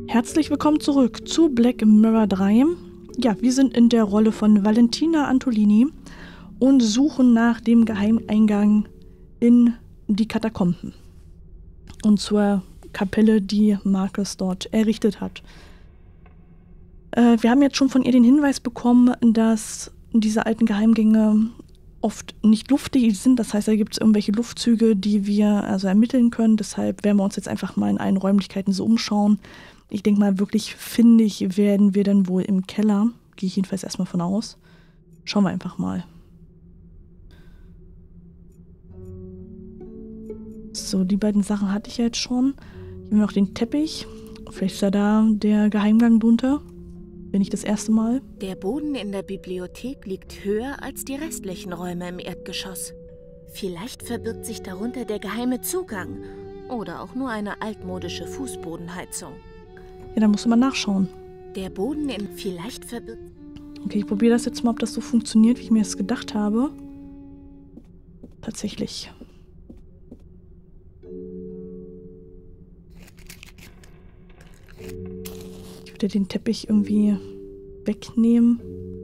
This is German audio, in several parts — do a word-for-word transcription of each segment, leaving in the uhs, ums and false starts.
Herzlich willkommen zurück zu Black Mirror drei. Ja, wir sind in der Rolle von Valentina Antolini und suchen nach dem Geheimeingang in die Katakomben. Und zur Kapelle, die Marcus dort errichtet hat. Äh, wir haben jetzt schon von ihr den Hinweis bekommen, dass diese alten Geheimgänge oft nicht luftig sind. Das heißt, da gibt es irgendwelche Luftzüge, die wir also ermitteln können. Deshalb werden wir uns jetzt einfach mal in allen Räumlichkeiten so umschauen. Ich denke mal, wirklich findig werden wir dann wohl im Keller. Gehe ich jedenfalls erstmal von aus. Schauen wir einfach mal. So, die beiden Sachen hatte ich ja jetzt schon. Hier haben wir noch den Teppich. Vielleicht ist ja da der Geheimgang drunter. Wenn nicht das erste Mal. Der Boden in der Bibliothek liegt höher als die restlichen Räume im Erdgeschoss. Vielleicht verbirgt sich darunter der geheime Zugang. Oder auch nur eine altmodische Fußbodenheizung. Ja, da musst du mal nachschauen. Der Boden in vielleicht verbirgt... Okay, ich probiere das jetzt mal, ob das so funktioniert, wie ich mir das gedacht habe. Tatsächlich. Ich würde den Teppich irgendwie wegnehmen.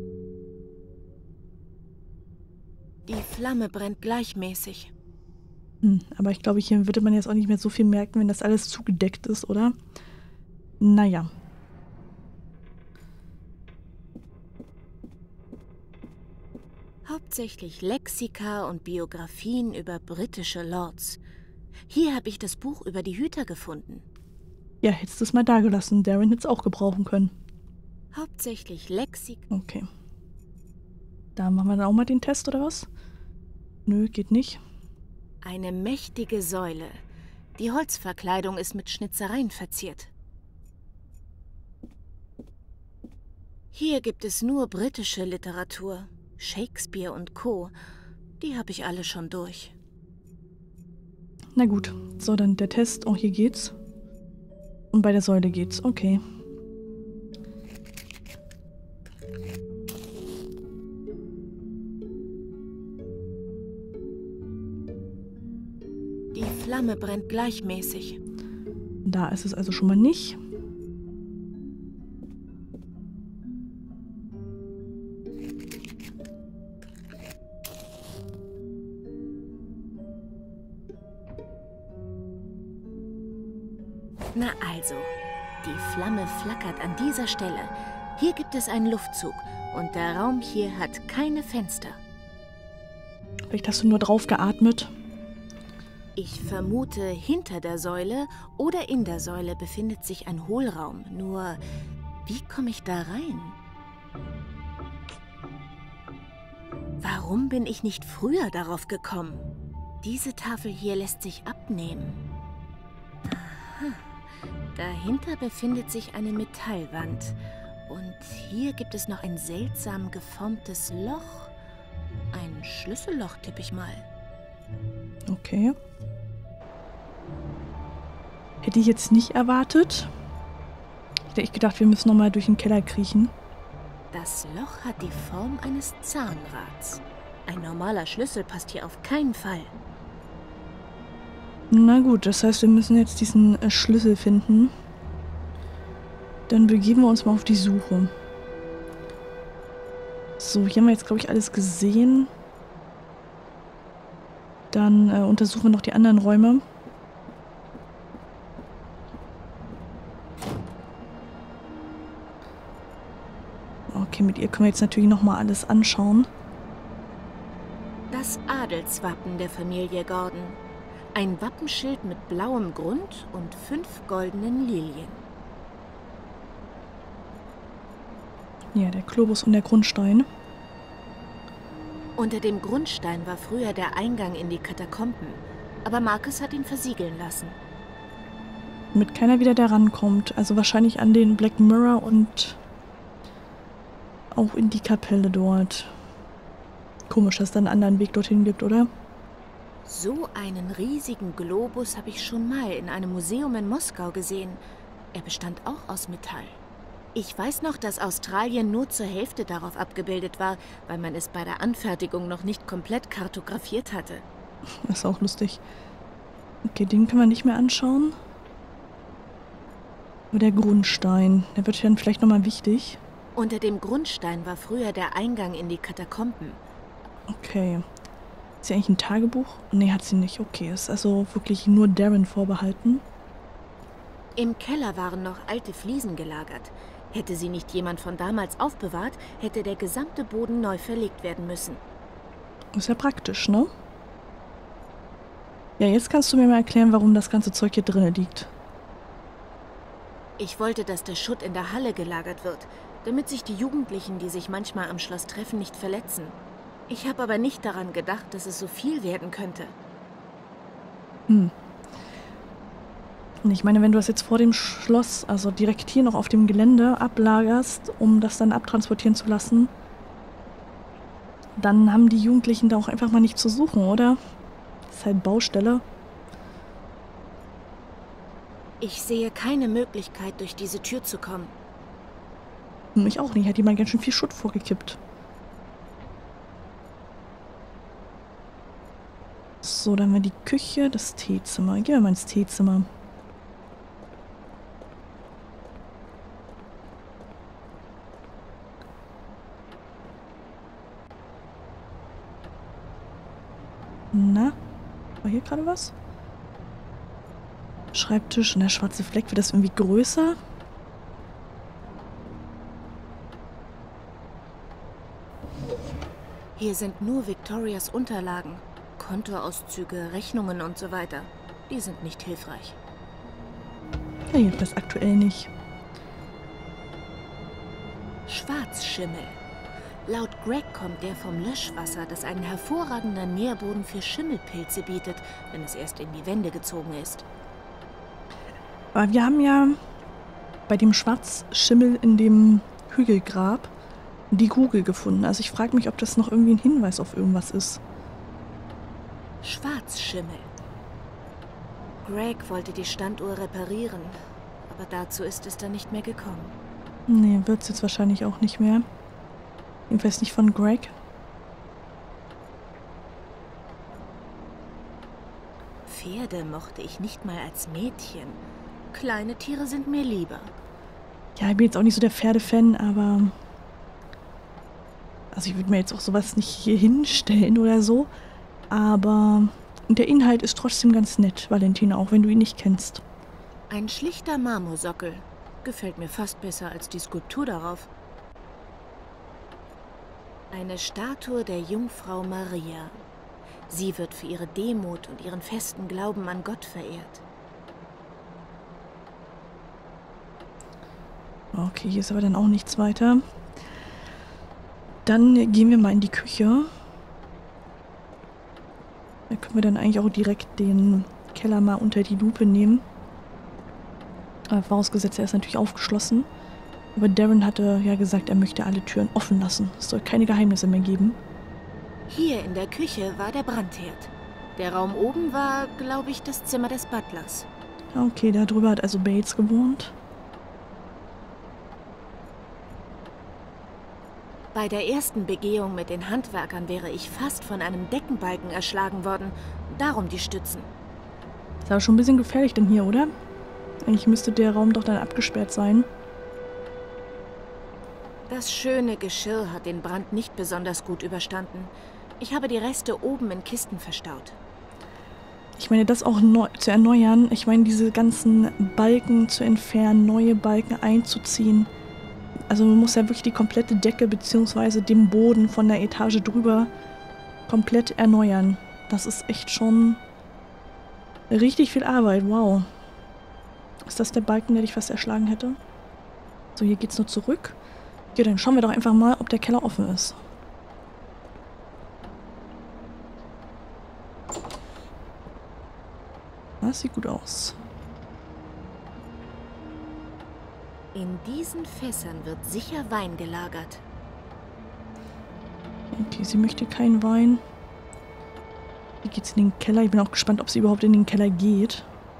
Die Flamme brennt gleichmäßig. Hm, aber ich glaube, hier würde man jetzt auch nicht mehr so viel merken, wenn das alles zugedeckt ist, oder? Naja. Hauptsächlich Lexika und Biografien über britische Lords. Hier habe ich das Buch über die Hüter gefunden. Ja, hättest du es mal dagelassen. Darren hätte es auch gebrauchen können. Hauptsächlich Lexika. Okay. Da machen wir dann auch mal den Test, oder was? Nö, geht nicht. Eine mächtige Säule. Die Holzverkleidung ist mit Schnitzereien verziert. Hier gibt es nur britische Literatur. Shakespeare und Co. Die habe ich alle schon durch. Na gut. So, dann der Test. Oh, hier geht's. Und bei der Säule geht's. Okay. Die Flamme brennt gleichmäßig. Da ist es also schon mal nicht. Na also, die Flamme flackert an dieser Stelle. Hier gibt es einen Luftzug und der Raum hier hat keine Fenster. Vielleicht hast du nur drauf geatmet. Ich vermute, hinter der Säule oder in der Säule befindet sich ein Hohlraum. Nur, wie komme ich da rein? Warum bin ich nicht früher darauf gekommen? Diese Tafel hier lässt sich abnehmen. Aha. Dahinter befindet sich eine Metallwand. Und hier gibt es noch ein seltsam geformtes Loch. Ein Schlüsselloch, tippe ich mal. Okay. Hätte ich jetzt nicht erwartet. Ich hätte echt gedacht, wir müssen nochmal durch den Keller kriechen. Das Loch hat die Form eines Zahnrads. Ein normaler Schlüssel passt hier auf keinen Fall. Na gut, das heißt, wir müssen jetzt diesen äh, Schlüssel finden. Dann begeben wir uns mal auf die Suche. So, hier haben wir jetzt, glaube ich, alles gesehen. Dann äh, untersuchen wir noch die anderen Räume. Okay, mit ihr können wir jetzt natürlich nochmal alles anschauen. Das Adelswappen der Familie Gordon. Ein Wappenschild mit blauem Grund und fünf goldenen Lilien. Ja, der Globus und der Grundstein. Unter dem Grundstein war früher der Eingang in die Katakomben, aber Marcus hat ihn versiegeln lassen. Damit keiner wieder da rankommt. Also wahrscheinlich an den Black Mirror und auch in die Kapelle dort. Komisch, dass es da einen anderen Weg dorthin gibt, oder? So einen riesigen Globus habe ich schon mal in einem Museum in Moskau gesehen. Er bestand auch aus Metall. Ich weiß noch, dass Australien nur zur Hälfte darauf abgebildet war, weil man es bei der Anfertigung noch nicht komplett kartografiert hatte. Das ist auch lustig. Okay, den können wir nicht mehr anschauen. Aber der Grundstein, der wird dann vielleicht nochmal wichtig. Unter dem Grundstein war früher der Eingang in die Katakomben. Okay. Ist sie eigentlich ein Tagebuch? Nee, hat sie nicht. Okay, ist also wirklich nur Darren vorbehalten. Im Keller waren noch alte Fliesen gelagert. Hätte sie nicht jemand von damals aufbewahrt, hätte der gesamte Boden neu verlegt werden müssen. Ist ja praktisch, ne? Ja, jetzt kannst du mir mal erklären, warum das ganze Zeug hier drin liegt. Ich wollte, dass der Schutt in der Halle gelagert wird, damit sich die Jugendlichen, die sich manchmal am Schloss treffen, nicht verletzen. Ich habe aber nicht daran gedacht, dass es so viel werden könnte. Hm. Und ich meine, wenn du das jetzt vor dem Schloss, also direkt hier noch auf dem Gelände ablagerst, um das dann abtransportieren zu lassen, dann haben die Jugendlichen da auch einfach mal nicht zu suchen, oder? Das ist halt Baustelle. Ich sehe keine Möglichkeit, durch diese Tür zu kommen. Ich auch nicht. Hat jemand ganz schön viel Schutt vorgekippt. So, dann haben wir die Küche, das Teezimmer. Gehen wir mal ins Teezimmer. Na? War hier gerade was? Schreibtisch und der schwarze Fleck. Wird das irgendwie größer? Hier sind nur Victorias Unterlagen. Kontoauszüge, Rechnungen und so weiter. Die sind nicht hilfreich. Ja, jedenfalls aktuell nicht. Schwarzschimmel. Laut Greg kommt der vom Löschwasser, das einen hervorragenden Nährboden für Schimmelpilze bietet, wenn es erst in die Wände gezogen ist. Aber wir haben ja bei dem Schwarzschimmel in dem Hügelgrab die Kugel gefunden. Also ich frage mich, ob das noch irgendwie ein Hinweis auf irgendwas ist. Schwarzschimmel. Greg wollte die Standuhr reparieren, aber dazu ist es dann nicht mehr gekommen. Nee, wird es jetzt wahrscheinlich auch nicht mehr. Jedenfalls nicht von Greg. Pferde mochte ich nicht mal als Mädchen. Kleine Tiere sind mir lieber. Ja, ich bin jetzt auch nicht so der Pferdefan, aber... Also ich würde mir jetzt auch sowas nicht hier hinstellen oder so. Aber der Inhalt ist trotzdem ganz nett, Valentina, auch wenn du ihn nicht kennst. Ein schlichter Marmorsockel. Gefällt mir fast besser als die Skulptur darauf. Eine Statue der Jungfrau Maria. Sie wird für ihre Demut und ihren festen Glauben an Gott verehrt. Okay, hier ist aber dann auch nichts weiter. Dann gehen wir mal in die Küche. Da können wir dann eigentlich auch direkt den Keller mal unter die Lupe nehmen. Aber vorausgesetzt, er ist natürlich aufgeschlossen. Aber Darren hatte ja gesagt, er möchte alle Türen offen lassen. Es soll keine Geheimnisse mehr geben. Hier in der Küche war der Brandherd. Der Raum oben war, glaube ich, das Zimmer des Butlers. Okay, da drüber hat also Bates gewohnt. Bei der ersten Begehung mit den Handwerkern wäre ich fast von einem Deckenbalken erschlagen worden. Darum die Stützen. Ist aber schon ein bisschen gefährlich denn hier, oder? Eigentlich müsste der Raum doch dann abgesperrt sein. Das schöne Geschirr hat den Brand nicht besonders gut überstanden. Ich habe die Reste oben in Kisten verstaut. Ich meine, das auch neu zu erneuern. Ich meine, diese ganzen Balken zu entfernen, neue Balken einzuziehen. Also man muss ja wirklich die komplette Decke bzw. den Boden von der Etage drüber komplett erneuern. Das ist echt schon richtig viel Arbeit. Wow. Ist das der Balken, der dich fast erschlagen hätte? So, hier geht's nur zurück. Ja, dann schauen wir doch einfach mal, ob der Keller offen ist. Das sieht gut aus. In diesen Fässern wird sicher Wein gelagert. Okay, sie möchte keinen Wein. Wie geht's in den Keller? Ich bin auch gespannt, ob sie überhaupt in den Keller geht.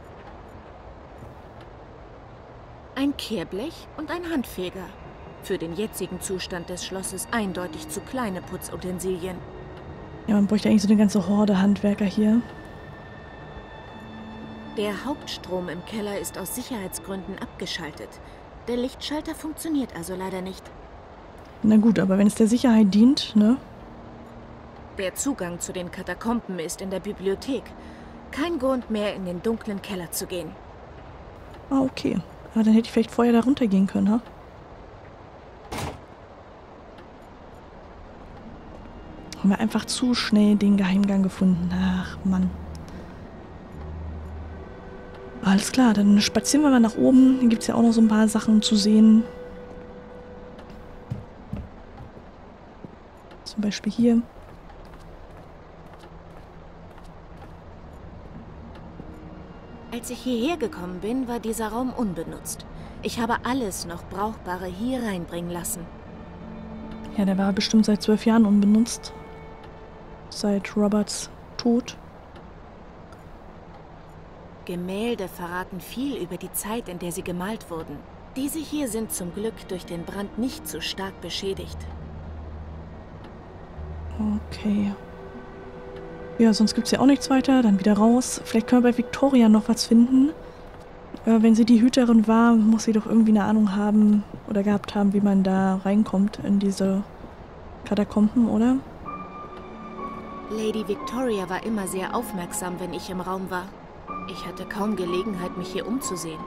Ein Kehrblech und ein Handfeger. Für den jetzigen Zustand des Schlosses eindeutig zu kleine Putzutensilien. Ja, man bräuchte eigentlich so eine ganze Horde Handwerker hier. Der Hauptstrom im Keller ist aus Sicherheitsgründen abgeschaltet. Der Lichtschalter funktioniert also leider nicht. Na gut, aber wenn es der Sicherheit dient, ne? Der Zugang zu den Katakomben ist in der Bibliothek. Kein Grund mehr, in den dunklen Keller zu gehen. Ah, okay. Ja, dann hätte ich vielleicht vorher da runtergehen können, ha? Haben wir einfach zu schnell den Geheimgang gefunden. Ach, Mann. Alles klar, dann spazieren wir mal nach oben. Hier gibt es ja auch noch so ein paar Sachen zu sehen. Zum Beispiel hier. Als ich hierher gekommen bin, war dieser Raum unbenutzt. Ich habe alles noch Brauchbare hier reinbringen lassen. Ja, der war bestimmt seit zwölf Jahren unbenutzt. Seit Roberts Tod. Gemälde verraten viel über die Zeit, in der sie gemalt wurden. Diese hier sind zum Glück durch den Brand nicht so stark beschädigt. Okay. Ja, sonst gibt es ja auch nichts weiter. Dann wieder raus. Vielleicht können wir bei Victoria noch was finden. Äh, wenn sie die Hüterin war, muss sie doch irgendwie eine Ahnung haben oder gehabt haben, wie man da reinkommt in diese Katakomben, oder? Lady Victoria war immer sehr aufmerksam, wenn ich im Raum war. Ich hatte kaum Gelegenheit, mich hier umzusehen.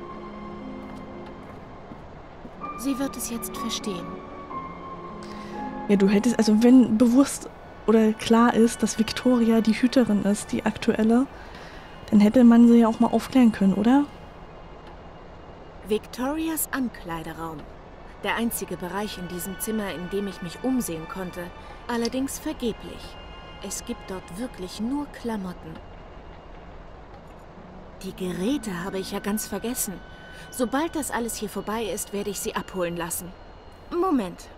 Sie wird es jetzt verstehen. Ja, du hättest, also wenn bewusst oder klar ist, dass Victoria die Hüterin ist, die aktuelle, dann hätte man sie ja auch mal aufklären können, oder? Victorias Ankleideraum. Der einzige Bereich in diesem Zimmer, in dem ich mich umsehen konnte. Allerdings vergeblich. Es gibt dort wirklich nur Klamotten. Die Geräte habe ich ja ganz vergessen. Sobald das alles hier vorbei ist, werde ich sie abholen lassen. Moment.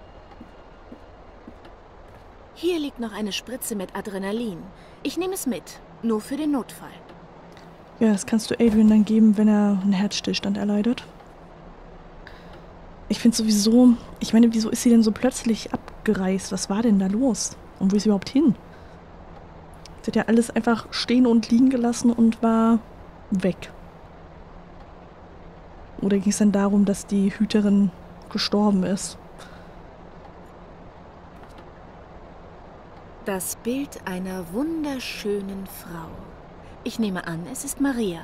Hier liegt noch eine Spritze mit Adrenalin. Ich nehme es mit, nur für den Notfall. Ja, das kannst du Adrian dann geben, wenn er einen Herzstillstand erleidet. Ich finde sowieso, ich meine, wieso ist sie denn so plötzlich abgereist? Was war denn da los? Und wo ist sie überhaupt hin? Sie hat ja alles einfach stehen und liegen gelassen und war weg. Oder ging es dann darum, dass die Hüterin gestorben ist? Das Bild einer wunderschönen Frau. Ich nehme an, es ist Maria.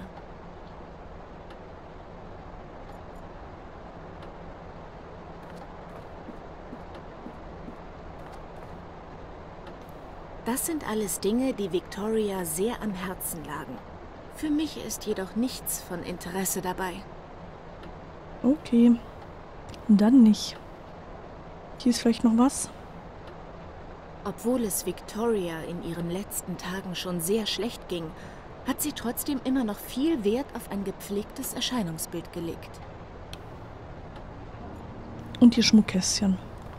Das sind alles Dinge, die Victoria sehr am Herzen lagen. Für mich ist jedoch nichts von Interesse dabei. Okay, dann nicht. Hier ist vielleicht noch was? Obwohl es Victoria in ihren letzten Tagen schon sehr schlecht ging, hat sie trotzdem immer noch viel Wert auf ein gepflegtes Erscheinungsbild gelegt. Und hier Schmuckkästchen.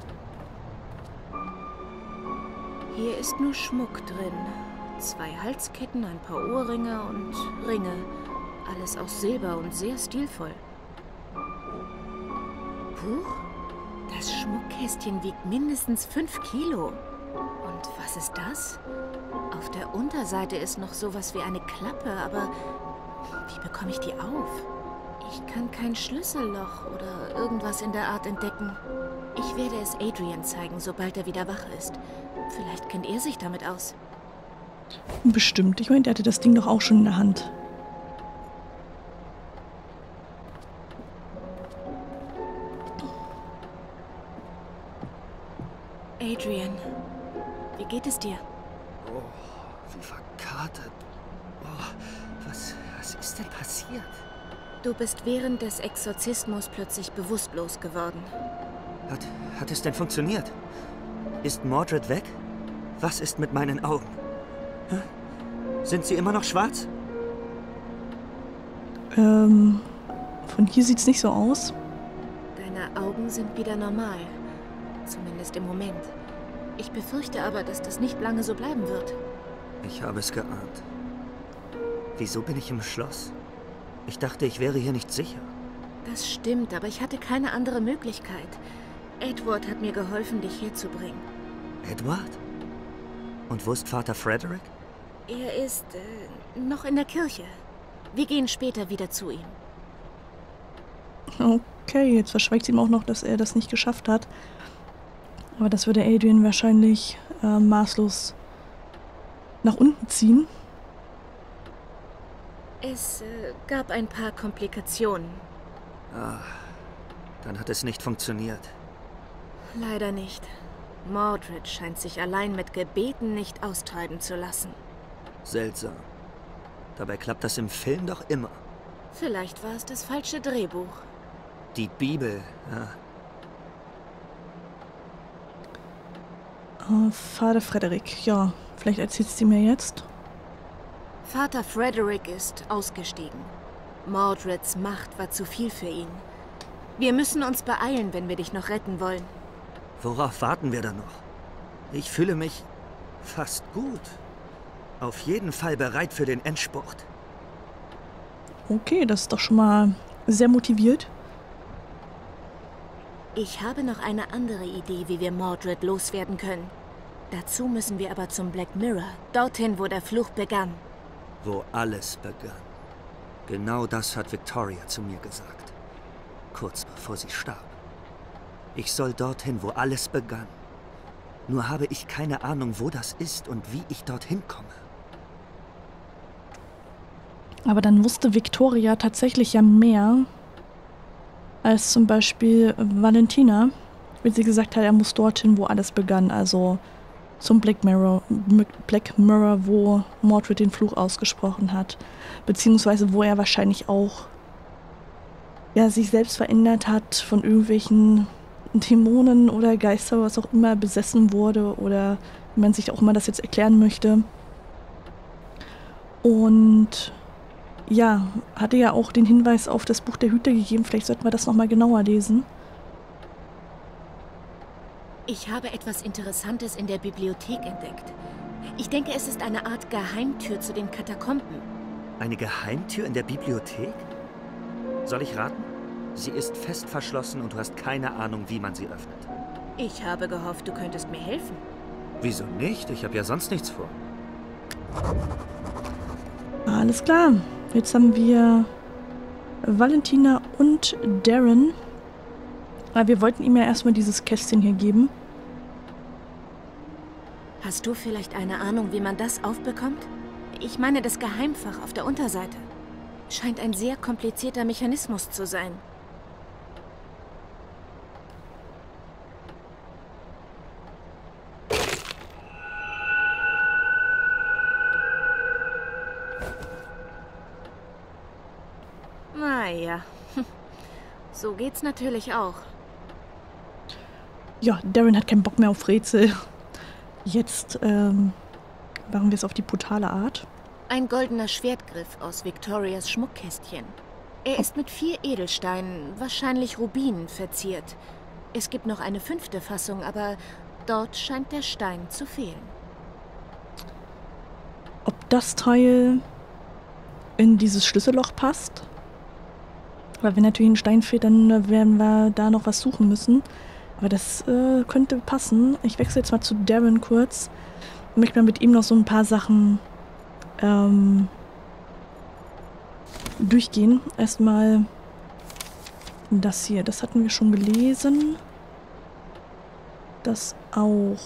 Hier ist nur Schmuck drin. Zwei Halsketten, ein paar Ohrringe und Ringe. Alles aus Silber und sehr stilvoll. Huch, das Schmuckkästchen wiegt mindestens fünf Kilo. Und was ist das? Auf der Unterseite ist noch sowas wie eine Klappe, aber wie bekomme ich die auf? Ich kann kein Schlüsselloch oder irgendwas in der Art entdecken. Ich werde es Adrian zeigen, sobald er wieder wach ist. Vielleicht kennt er sich damit aus. Bestimmt. Ich meine, der hatte das Ding doch auch schon in der Hand. Adrian, wie geht es dir? Oh, wie verkatert. Oh, was, was ist denn passiert? Du bist während des Exorzismus plötzlich bewusstlos geworden. Hat, hat es denn funktioniert? Ist Mordred weg? Was ist mit meinen Augen? Hä? Sind sie immer noch schwarz? Ähm, von hier sieht's nicht so aus. Deine Augen sind wieder normal. Zumindest im Moment. Ich befürchte aber, dass das nicht lange so bleiben wird. Ich habe es geahnt. Wieso bin ich im Schloss? Ich dachte, ich wäre hier nicht sicher. Das stimmt, aber ich hatte keine andere Möglichkeit. Edward hat mir geholfen, dich herzubringen. Edward? Und wo ist Vater Frederick? Er ist äh, noch in der Kirche. Wir gehen später wieder zu ihm. Okay, jetzt verschweigt sie ihm auch noch, dass er das nicht geschafft hat. Aber das würde Adrian wahrscheinlich äh, maßlos nach unten ziehen. Es äh, gab ein paar Komplikationen. Ah, dann hat es nicht funktioniert. Leider nicht. Mordred scheint sich allein mit Gebeten nicht austreiben zu lassen. Seltsam. Dabei klappt das im Film doch immer. Vielleicht war es das falsche Drehbuch. Die Bibel, ja. Uh, Vater Frederick, ja, vielleicht erzählst du mir jetzt. Vater Frederick ist ausgestiegen. Mordreds Macht war zu viel für ihn. Wir müssen uns beeilen, wenn wir dich noch retten wollen. Worauf warten wir dann noch? Ich fühle mich fast gut. Auf jeden Fall bereit für den Endspurt. Okay, das ist doch schon mal sehr motiviert. Ich habe noch eine andere Idee, wie wir Mordred loswerden können. Dazu müssen wir aber zum Black Mirror, dorthin, wo der Fluch begann. Wo alles begann. Genau das hat Victoria zu mir gesagt. Kurz bevor sie starb. Ich soll dorthin, wo alles begann. Nur habe ich keine Ahnung, wo das ist und wie ich dorthin komme. Aber dann wusste Victoria tatsächlich ja mehr als zum Beispiel Valentina, wenn sie gesagt hat, er muss dorthin, wo alles begann, also zum Black Mirror, Black Mirror, wo Mordred den Fluch ausgesprochen hat, beziehungsweise wo er wahrscheinlich auch ja, sich selbst verändert hat, von irgendwelchen Dämonen oder Geister, was auch immer, besessen wurde oder wie man sich auch immer das jetzt erklären möchte. Und ja, hatte ja auch den Hinweis auf das Buch der Hüter gegeben. Vielleicht sollten wir das nochmal genauer lesen. Ich habe etwas Interessantes in der Bibliothek entdeckt. Ich denke, es ist eine Art Geheimtür zu den Katakomben. Eine Geheimtür in der Bibliothek? Soll ich raten? Sie ist fest verschlossen und du hast keine Ahnung, wie man sie öffnet. Ich habe gehofft, du könntest mir helfen. Wieso nicht? Ich habe ja sonst nichts vor. Alles klar. Jetzt haben wir Valentina und Darren. Aber wir wollten ihm ja erstmal dieses Kästchen hier geben. Hast du vielleicht eine Ahnung, wie man das aufbekommt? Ich meine, das Geheimfach auf der Unterseite. Scheint ein sehr komplizierter Mechanismus zu sein. Naja, so geht's natürlich auch. Ja, Darren hat keinen Bock mehr auf Rätsel. Jetzt ähm, machen wir es auf die brutale Art. Ein goldener Schwertgriff aus Victorias Schmuckkästchen. Er ist mit vier Edelsteinen, wahrscheinlich Rubinen, verziert. Es gibt noch eine fünfte Fassung, aber dort scheint der Stein zu fehlen. Ob das Teil in dieses Schlüsselloch passt? Weil wenn natürlich ein Stein fehlt, dann werden wir da noch was suchen müssen. Aber das äh, könnte passen. Ich wechsle jetzt mal zu Darren kurz. Ich möchte mal mit ihm noch so ein paar Sachen ähm, durchgehen. Erstmal das hier. Das hatten wir schon gelesen. Das auch.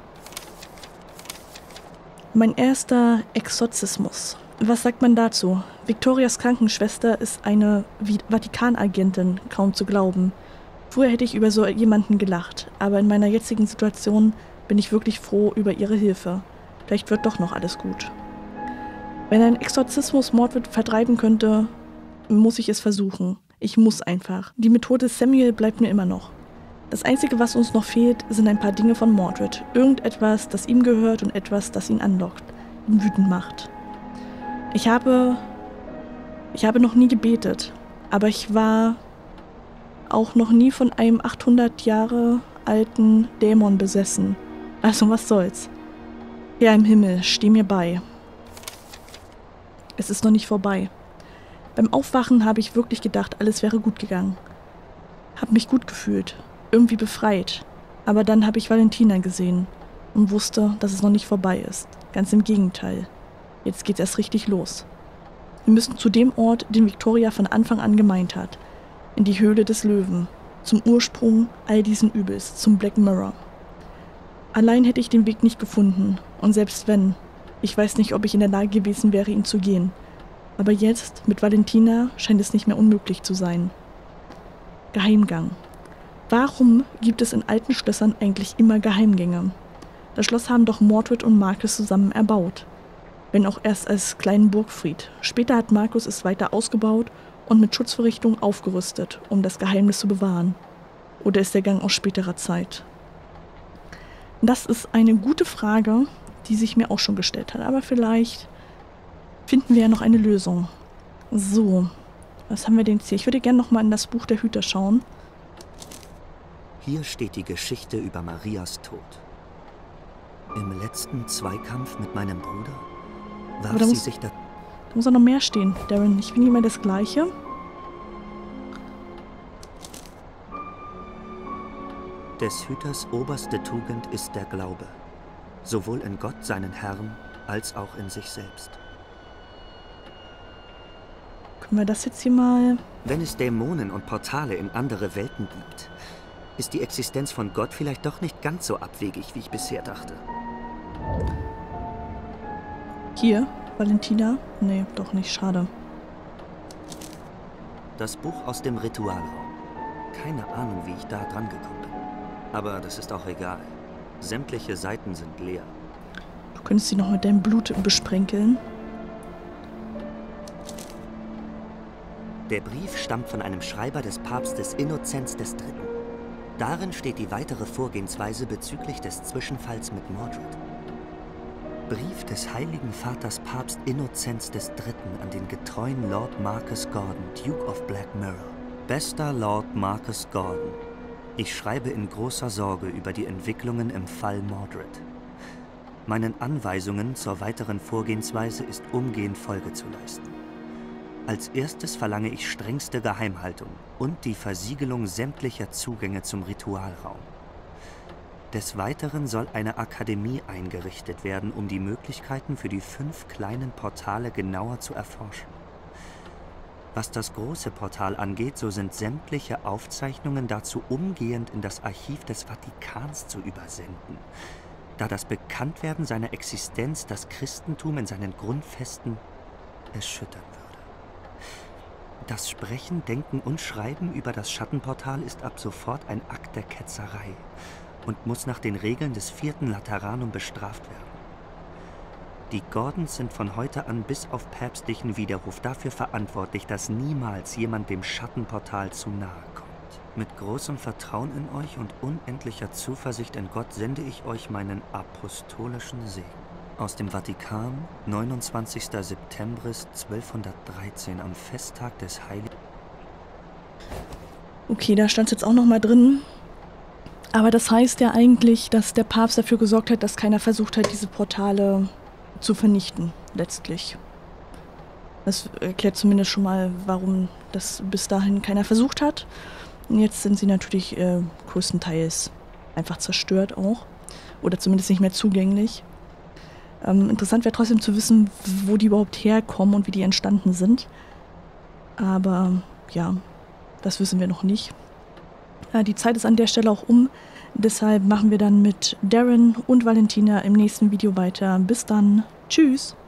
Mein erster Exorzismus. Was sagt man dazu? Victorias Krankenschwester ist eine Vatikanagentin, kaum zu glauben. Früher hätte ich über so jemanden gelacht, aber in meiner jetzigen Situation bin ich wirklich froh über ihre Hilfe. Vielleicht wird doch noch alles gut. Wenn ein Exorzismus Mordred vertreiben könnte, muss ich es versuchen. Ich muss einfach. Die Methode Samuel bleibt mir immer noch. Das Einzige, was uns noch fehlt, sind ein paar Dinge von Mordred. Irgendetwas, das ihm gehört und etwas, das ihn anlockt, ihn wütend macht. Ich habe... Ich habe noch nie gebetet, aber ich war auch noch nie von einem achthundert Jahre alten Dämon besessen. Also was soll's. Herr im Himmel, steh mir bei. Es ist noch nicht vorbei. Beim Aufwachen habe ich wirklich gedacht, alles wäre gut gegangen. Hab mich gut gefühlt, irgendwie befreit. Aber dann habe ich Valentina gesehen und wusste, dass es noch nicht vorbei ist. Ganz im Gegenteil. Jetzt geht's erst richtig los. Wir müssen zu dem Ort, den Victoria von Anfang an gemeint hat. In die Höhle des Löwen. Zum Ursprung all diesen Übels, zum Black Mirror. Allein hätte ich den Weg nicht gefunden. Und selbst wenn, ich weiß nicht, ob ich in der Lage gewesen wäre, ihn zu gehen. Aber jetzt, mit Valentina, scheint es nicht mehr unmöglich zu sein. Geheimgang. Warum gibt es in alten Schlössern eigentlich immer Geheimgänge? Das Schloss haben doch Mordred und Marcus zusammen erbaut. Wenn auch erst als kleinen Burgfried. Später hat Marcus es weiter ausgebaut und mit Schutzvorrichtungen aufgerüstet, um das Geheimnis zu bewahren. Oder ist der Gang aus späterer Zeit? Das ist eine gute Frage, die sich mir auch schon gestellt hat. Aber vielleicht finden wir ja noch eine Lösung. So, was haben wir denn jetzt hier? Ich würde gerne noch mal in das Buch der Hüter schauen. Hier steht die Geschichte über Marias Tod. Im letzten Zweikampf mit meinem Bruder warf sie muss, sich da... Da muss auch noch mehr stehen, Darren. Ich finde immer das Gleiche. Des Hüters oberste Tugend ist der Glaube. Sowohl in Gott, seinen Herrn, als auch in sich selbst. Können wir das jetzt hier mal... Wenn es Dämonen und Portale in andere Welten gibt, ist die Existenz von Gott vielleicht doch nicht ganz so abwegig, wie ich bisher dachte. Hier, Valentina? Nee, doch nicht, schade. Das Buch aus dem Ritualraum. Keine Ahnung, wie ich da dran gekommen bin. Aber das ist auch egal. Sämtliche Seiten sind leer. Du könntest sie noch mit deinem Blut besprenkeln. Der Brief stammt von einem Schreiber des Papstes Innozenz des Dritten. Darin steht die weitere Vorgehensweise bezüglich des Zwischenfalls mit Mordred. Brief des Heiligen Vaters Papst Innozenz des Dritten an den getreuen Lord Marcus Gordon, Duke of Black Mirror. Bester Lord Marcus Gordon, ich schreibe in großer Sorge über die Entwicklungen im Fall Mordred. Meinen Anweisungen zur weiteren Vorgehensweise ist umgehend Folge zu leisten. Als erstes verlange ich strengste Geheimhaltung und die Versiegelung sämtlicher Zugänge zum Ritualraum. Des Weiteren soll eine Akademie eingerichtet werden, um die Möglichkeiten für die fünf kleinen Portale genauer zu erforschen. Was das große Portal angeht, so sind sämtliche Aufzeichnungen dazu umgehend in das Archiv des Vatikans zu übersenden, da das Bekanntwerden seiner Existenz das Christentum in seinen Grundfesten erschüttern würde. Das Sprechen, Denken und Schreiben über das Schattenportal ist ab sofort ein Akt der Ketzerei und muss nach den Regeln des vierten Lateranum bestraft werden. Die Gordons sind von heute an bis auf päpstlichen Widerruf dafür verantwortlich, dass niemals jemand dem Schattenportal zu nahe kommt. Mit großem Vertrauen in euch und unendlicher Zuversicht in Gott sende ich euch meinen apostolischen Segen. Aus dem Vatikan, neunundzwanzigster September zwölfhundertdreizehn, am Festtag des Heiligen... Okay, da stand es jetzt auch noch mal drin. Aber das heißt ja eigentlich, dass der Papst dafür gesorgt hat, dass keiner versucht hat, diese Portale zu vernichten, letztlich. Das erklärt zumindest schon mal, warum das bis dahin keiner versucht hat. Und jetzt sind sie natürlich äh, größtenteils einfach zerstört auch. Oder zumindest nicht mehr zugänglich. Ähm, interessant wäre trotzdem zu wissen, wo die überhaupt herkommen und wie die entstanden sind. Aber ja, das wissen wir noch nicht. Äh, die Zeit ist an der Stelle auch um. Deshalb machen wir dann mit Darren und Valentina im nächsten Video weiter. Bis dann. Tschüss.